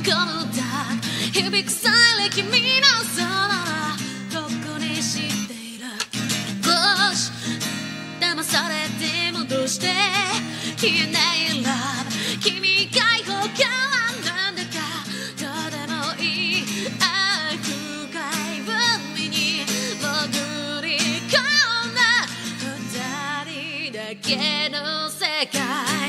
の歌響くさえ君のそのここに知っているもし騙されてもどうして消えない Love 君がいほかなんだかどうでもいい深い海に潜り込んだ二人だけの世界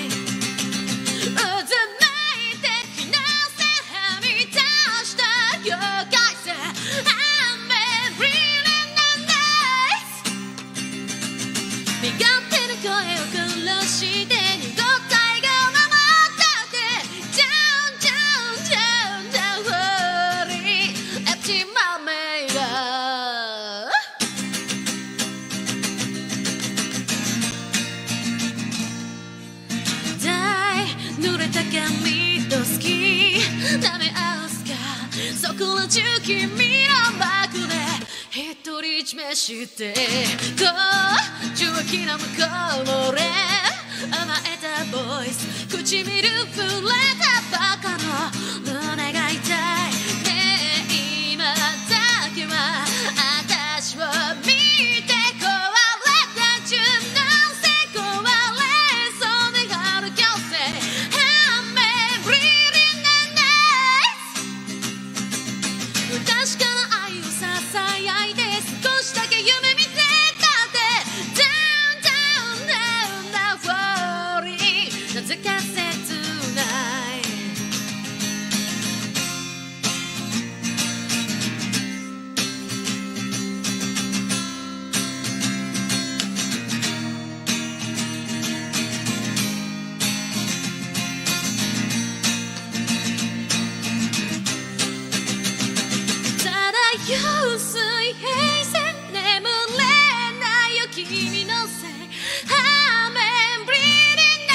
中君のバックで独り占めしてこう受話器の向こうの俺甘えたボイス唇触れたばかの胸が痛いねえ今だけは私を見て壊れた柔軟性壊れそうである強制確かな愛をささやいて少しだけ夢見てたって Down down down down falling なぜか切ない用水平線眠れないよ君のせい I'm bleeding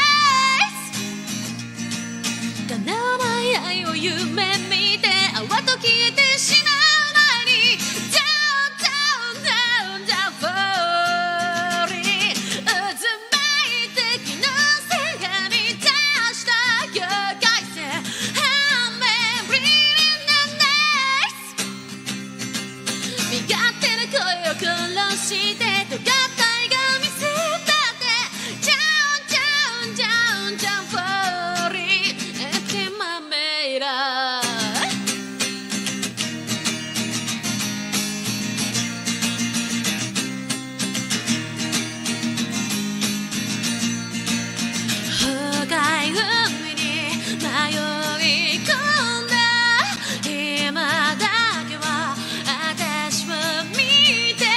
the night 叶わない愛を夢見て泡と消えてしまう前に Down down down down falling 渦巻いて気のせが満たした境界線 I'm bleeding the night 身勝手な声を殺して尖った愛が見せたって Down down down down falling empty my mirror 深い海に迷い込んだ今だけは私を見て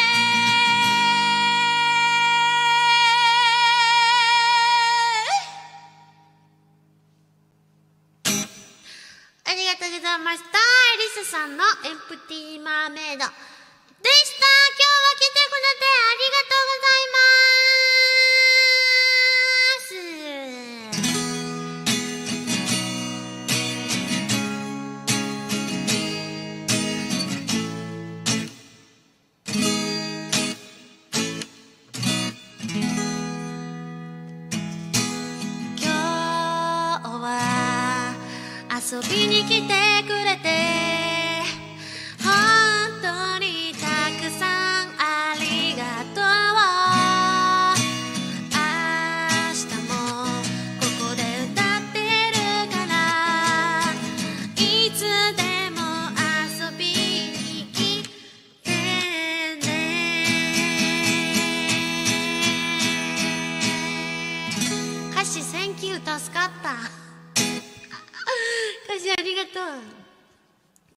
ありがとうございました。リスさんのエンプティーマーメイドでした。今日は来てくれてありがとうございます。今日は遊びに来てくれて